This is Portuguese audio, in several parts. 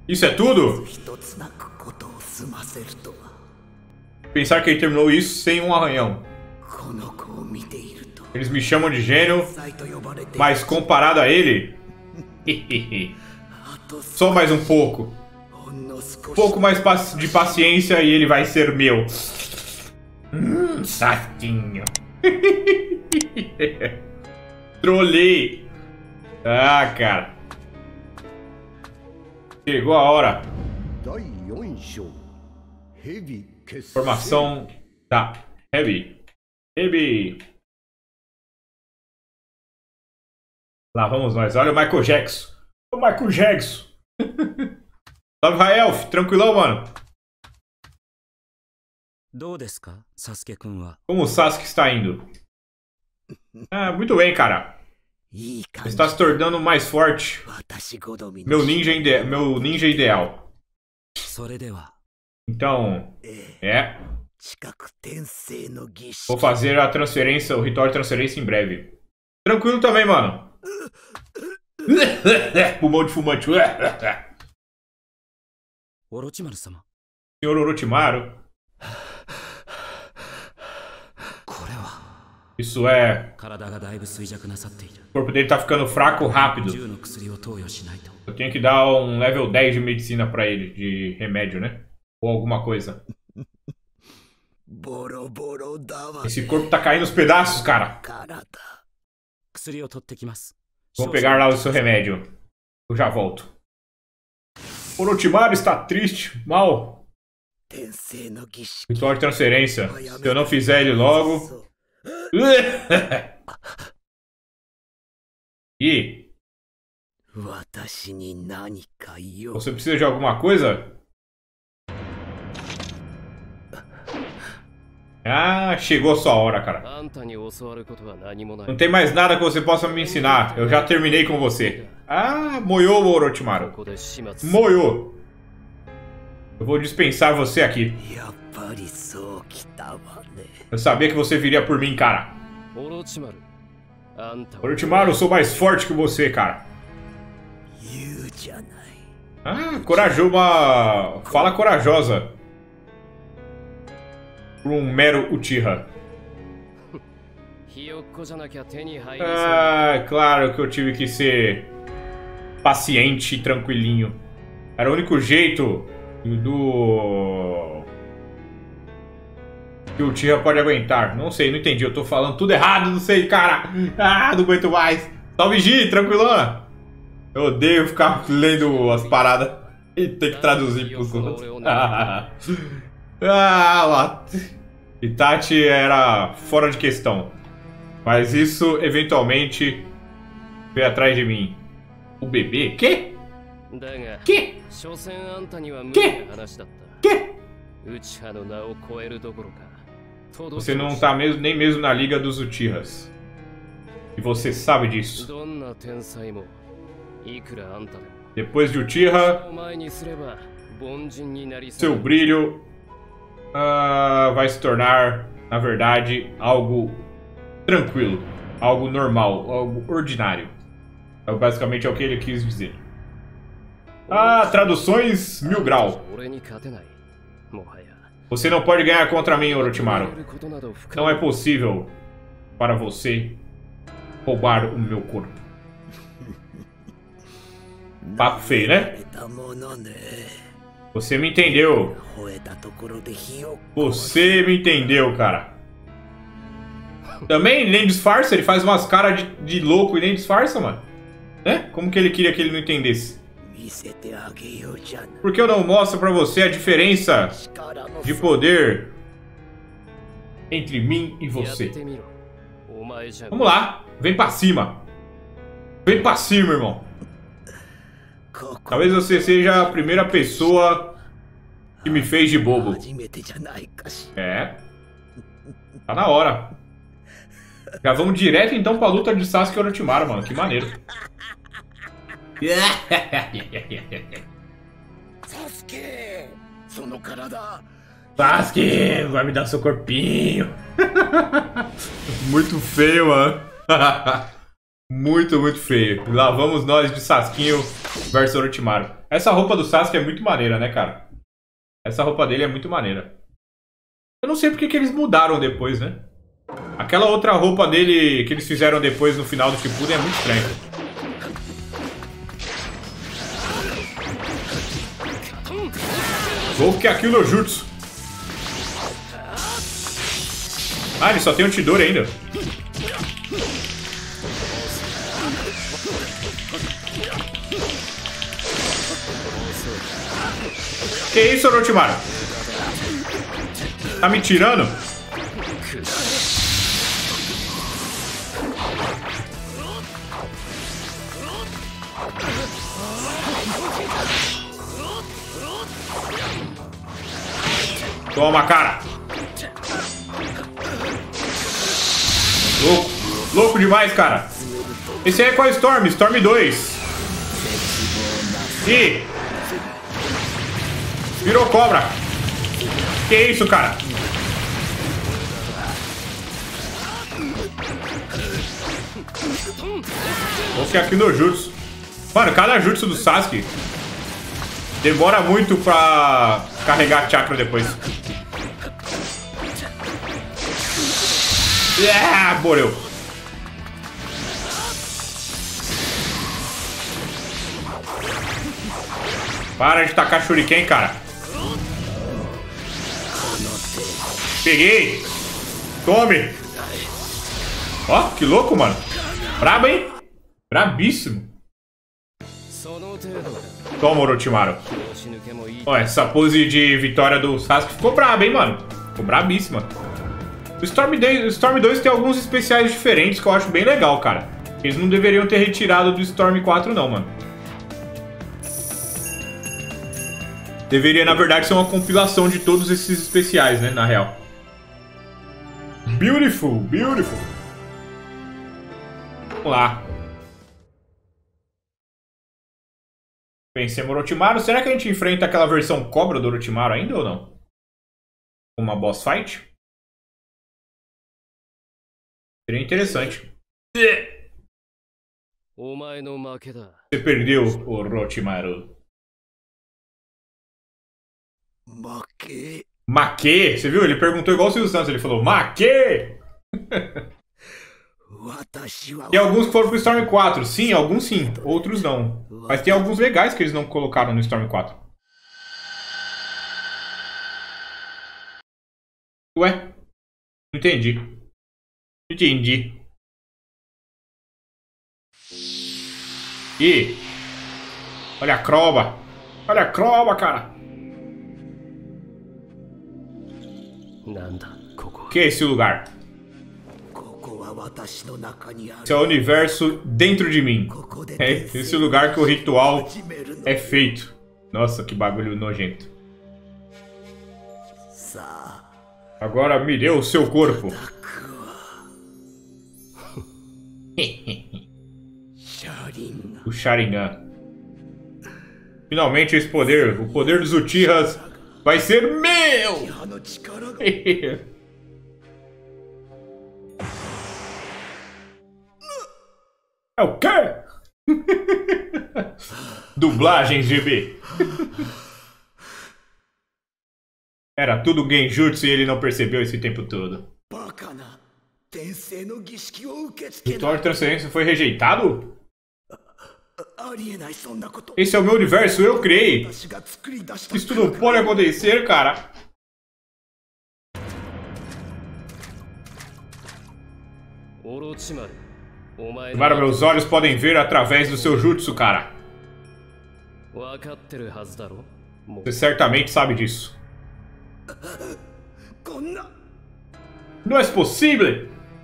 Isso é tudo? Pensar que ele terminou isso sem um arranhão. Eles me chamam de gênio, mas comparado a ele... Só mais um pouco. Um pouco mais de paciência e ele vai ser meu. Saquinho. Trolei. Ah, cara. Chegou a hora. Formação da Heavy. Lá vamos nós. Olha o Michael Jackson. O Michael Jackson. Salve, Raelf. Tranquilão, mano. Como o Sasuke está indo? Ah, muito bem, cara. Está se tornando mais forte. Meu ninja ideal. Então, vou fazer a transferência, o ritual de transferência em breve. Tranquilo também, mano. Pulmão de fumante. Senhor Orochimaru. Isso é... O corpo dele tá ficando fraco rápido. Eu tenho que dar um level 10 de medicina pra ele, de remédio, né? Ou alguma coisa. Esse corpo tá caindo aos pedaços, cara. Vou pegar lá o seu remédio. Eu já volto. Orochimaru está triste, mal. Ritual de transferência. Se eu não fizer ele logo... E você precisa de alguma coisa? Ah, chegou a sua hora, cara. Não tem mais nada que você possa me ensinar. Eu já terminei com você. Ah, moiou, Orochimaru. Moiou. Eu vou dispensar você aqui. Eu sabia que você viria por mim, cara. Orochimaru, eu sou mais forte que você, cara. Ah, corajoso, uma fala corajosa. Por um mero Uchiha. Ah, claro que eu tive que ser paciente e tranquilinho. Era o único jeito que o Uchiha pode aguentar. Não sei, não entendi. Eu tô falando tudo errado, não sei, cara. Ah, não aguento mais. Salve, Gi, tranquilona. Eu odeio ficar lendo as paradas e ter que traduzir pros outros. Ah, Itachi era fora de questão. Mas isso, eventualmente, veio atrás de mim. O bebê? Quê? Quê? Quê? Quê? Você não tá nem mesmo na liga dos Uchihas. E você sabe disso. Depois de Uchiha, seu brilho vai se tornar, na verdade, algo tranquilo, algo normal, algo ordinário. Basicamente é o que ele quis dizer. Ah, traduções 1000 grau. Você não pode ganhar contra mim, Orochimaru. Não é possível para você roubar o meu corpo. Papo feio, né? Você me entendeu. Você me entendeu, cara. Também nem disfarça, ele faz umas caras de louco e nem disfarça, mano. Né? Como que ele queria que ele não entendesse? Por que eu não mostro pra você a diferença de poder entre mim e você? Vamos lá, vem pra cima. Vem pra cima, irmão. Talvez você seja a primeira pessoa que me fez de bobo. É. Tá na hora. Já vamos direto então pra luta de Sasuke e Orochimaru, mano. Que maneiro. Sasuke, vai me dar seu corpinho. Muito feio, mano. Muito, muito feio. Lá vamos nós de Sasquinho versus Orochimaru. Essa roupa do Sasuke é muito maneira, né, cara? Essa roupa dele é muito maneira. Eu não sei porque que eles mudaram depois, né? Aquela outra roupa dele que eles fizeram depois no final do Shippuden é muito estranha. Goku que aquilo no Jutsu. Ah, ele só tem o Chidori ainda. Que isso, Orochimaru? Tá me tirando? Toma, cara. Louco. Louco demais, cara. Esse aí é qual Storm? Storm 2. Ih. Virou cobra. Que isso, cara? Vou ficar aqui no Jutsu. Mano, cada Jutsu do Sasuke demora muito pra carregar chakra depois. Morreu. Para de tacar shuriken, cara. Peguei. Tome. Ó, que louco, mano. Brabo, hein? Brabíssimo. Toma, Orochimaru. Ó, essa pose de vitória do Sasuke ficou braba, hein, mano. Ficou brabíssima. O Storm 2 tem alguns especiais diferentes que eu acho bem legal, cara. Eles não deveriam ter retirado do Storm 4, não, mano. Deveria, na verdade, ser uma compilação de todos esses especiais, né, na real. Beautiful, beautiful. Vamos lá. Vencemos o Orochimaru. Será que a gente enfrenta aquela versão cobra do Orochimaru ainda ou não? Uma boss fight? Seria interessante. Você perdeu, Orochimaru. Maque? Você viu? Ele perguntou igual o Silvio Santos. Ele falou, Maque! Tem alguns que foram pro Storm 4. Sim, alguns sim. Outros não. Mas tem alguns legais que eles não colocaram no Storm 4. Ué? Não entendi. Entendi. Ih! Olha a Croba! Olha a Croba, cara! O que é esse lugar? Esse é o universo dentro de mim. É esse lugar que o ritual é feito. Nossa, que bagulho nojento. Agora me dê o seu corpo. O Sharingan. Finalmente esse poder, o poder dos Uchihas, vai ser meu! É o quê? Dublagens GB. Era tudo Genjutsu e ele não percebeu esse tempo todo. O ritual de transferência foi rejeitado? Esse é o meu universo, eu criei. Isso não pode acontecer, cara. Agora meus olhos podem ver através do seu jutsu, cara. Você certamente sabe disso. Não é possível!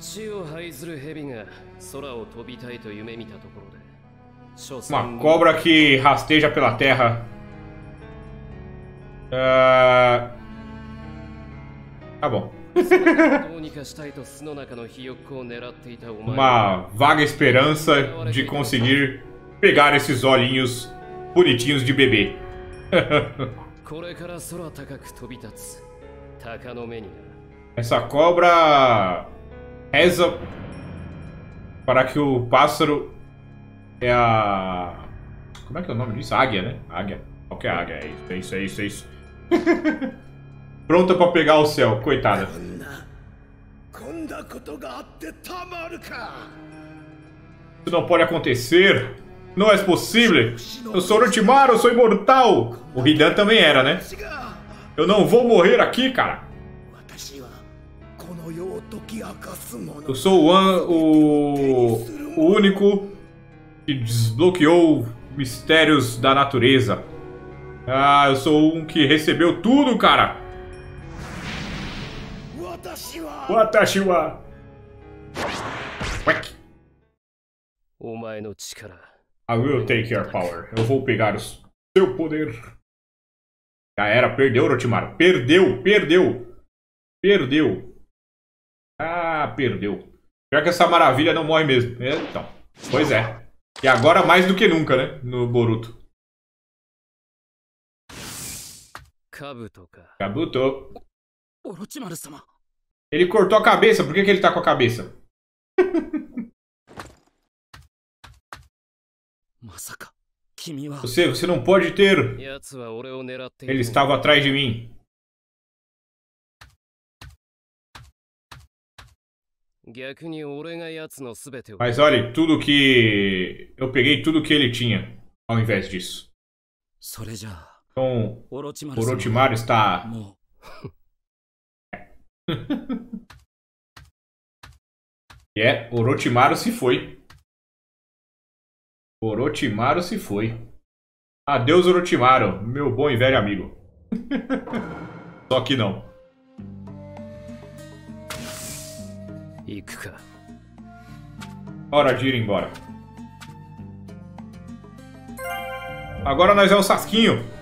Uma cobra que rasteja pela terra. Tá bom. Uma vaga esperança de conseguir pegar esses olhinhos bonitinhos de bebê. Essa cobra reza Para que o pássaro é a... Como é que é o nome disso? Águia, né? Águia. Qual que é a águia? É isso, é isso, é isso. Pronta pra pegar o céu, coitada. Isso não pode acontecer. Não é possível. Eu sou Orochimaru, eu sou imortal. O Hidan também era, né? Eu não vou morrer aqui, cara. Eu sou o único que desbloqueou mistérios da natureza. Ah, eu sou um que recebeu tudo, cara. Watashi wa. I will take your power. Eu vou pegar o seu poder. Já era, perdeu, Orochimaru. Perdeu. Ah, perdeu. Pior que essa maravilha não morre mesmo. Então, pois é. E agora mais do que nunca, né? No Boruto. Kabuto. Ele cortou a cabeça. Por que ele tá com a cabeça? Você não pode ter. Ele estava atrás de mim. Mas olha, tudo que... Eu peguei tudo que ele tinha, ao invés disso. Então, Orochimaru está... Orochimaru se foi. Orochimaru se foi. Adeus, Orochimaru, meu bom e velho amigo. Só que não. Hora de ir embora. Agora nós é o Sasquinho.